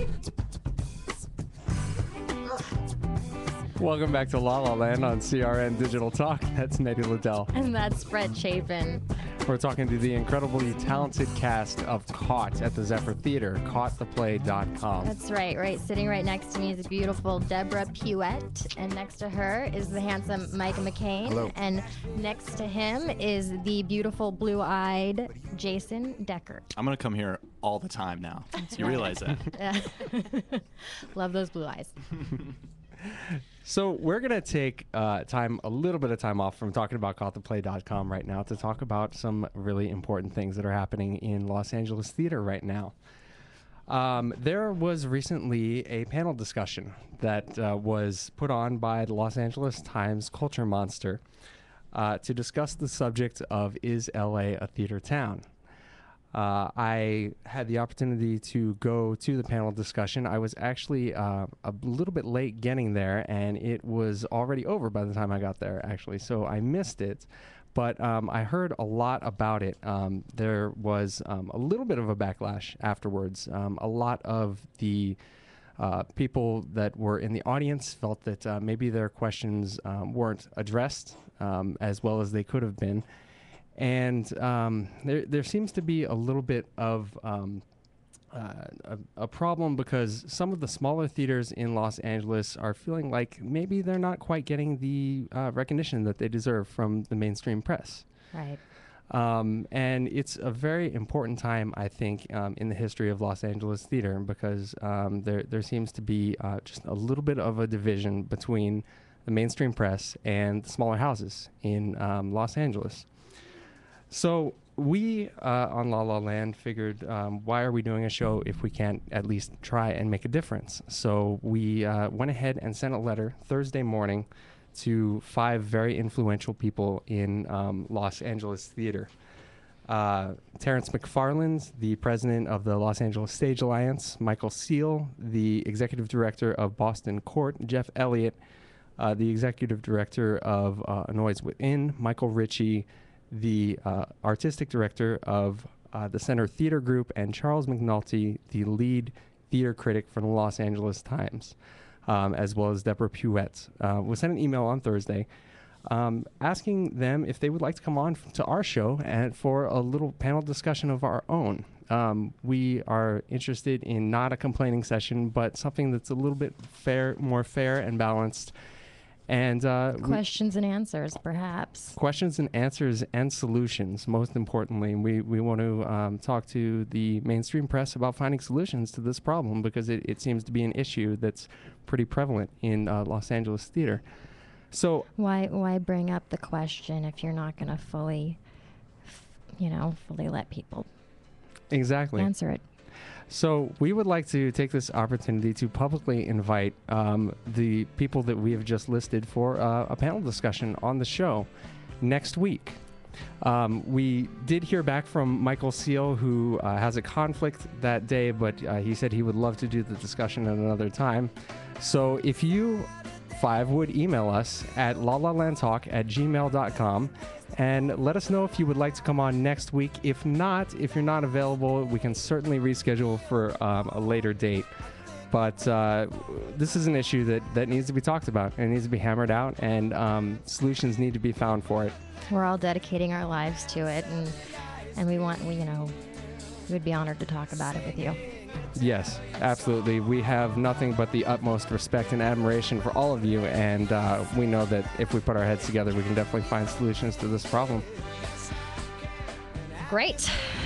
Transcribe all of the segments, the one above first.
Welcome back to La La Land on CRN Digital Talk. That's Nettie Liddell. And that's Brett Chapin. We're talking to the incredibly talented cast of Caught at the Zephyr Theater, caughttheplay.com. That's right. Sitting right next to me is the beautiful Deborah Puette, and next to her is the handsome Mike McCain. Hello. And next to him is the beautiful blue-eyed Jason Deckert. I'm going to come here all the time now. You realize that? Love those blue eyes. So we're going to take a little bit of time off from talking about caughttheplay.com right now to talk about some really important things that are happening in Los Angeles theater right now. There was recently a panel discussion that was put on by the Los Angeles Times Culture Monster to discuss the subject of, is LA a theater town? I had the opportunity to go to the panel discussion. I was actually a little bit late getting there, and it was already over by the time I got there, actually, so I missed it. But I heard a lot about it. There was a little bit of a backlash afterwards. A lot of the people that were in the audience felt that maybe their questions weren't addressed as well as they could have been. And there seems to be a little bit of a problem because some of the smaller theaters in Los Angeles are feeling like maybe they're not quite getting the recognition that they deserve from the mainstream press. Right. And it's a very important time, I think, in the history of Los Angeles theater because there seems to be just a little bit of a division between the mainstream press and the smaller houses in Los Angeles. So we on La La Land figured, why are we doing a show if we can't at least try and make a difference? So we went ahead and sent a letter Thursday morning to 5 very influential people in Los Angeles theater. Terrence McFarland, the president of the Los Angeles Stage Alliance, Michael Seal, the executive director of Boston Court, Jeff Elliott, the executive director of A Noise Within, Michael Ritchie, the artistic director of the Center Theater Group, and Charles McNulty, the lead theater critic for the Los Angeles Times, as well as Deborah Puette. We sent an email on Thursday asking them if they would like to come on to our show and for a little panel discussion of our own. We are interested in not a complaining session, but something that's a little bit more fair and balanced. And Questions and answers, perhaps. Questions and answers and solutions, most importantly. We want to talk to the mainstream press about finding solutions to this problem because it seems to be an issue that's pretty prevalent in Los Angeles theater. So Why bring up the question if you're not going to fully let people answer it? So we would like to take this opportunity to publicly invite the people that we have just listed for a panel discussion on the show next week. We did hear back from Michael Seal, who has a conflict that day, but he said he would love to do the discussion at another time. So if you 5 would email us at lalalandtalk@gmail.com and let us know if you would like to come on next week. If you're not available, we can certainly reschedule for a later date. But this is an issue that needs to be talked about and it needs to be hammered out, and solutions need to be found for it. We're all dedicating our lives to it, and we would be honored to talk about it with you. Yes, absolutely. We have nothing but the utmost respect and admiration for all of you, and we know that if we put our heads together, we can definitely find solutions to this problem. Great.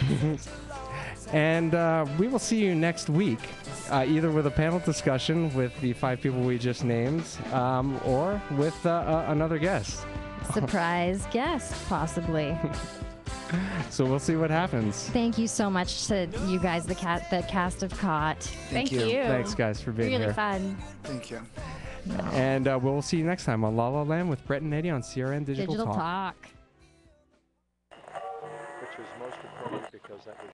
And we will see you next week, either with a panel discussion with the 5 people we just named, or with another guest. Surprise guest, possibly. So we'll see what happens. Thank you so much to you guys, the cast of Caught. Thank you. Thanks, guys, for being really here. Fun. Thank you. And we'll see you next time on La La Land with Brett and Eddie on CRN Digital Talk. Talk. Which was most important because that was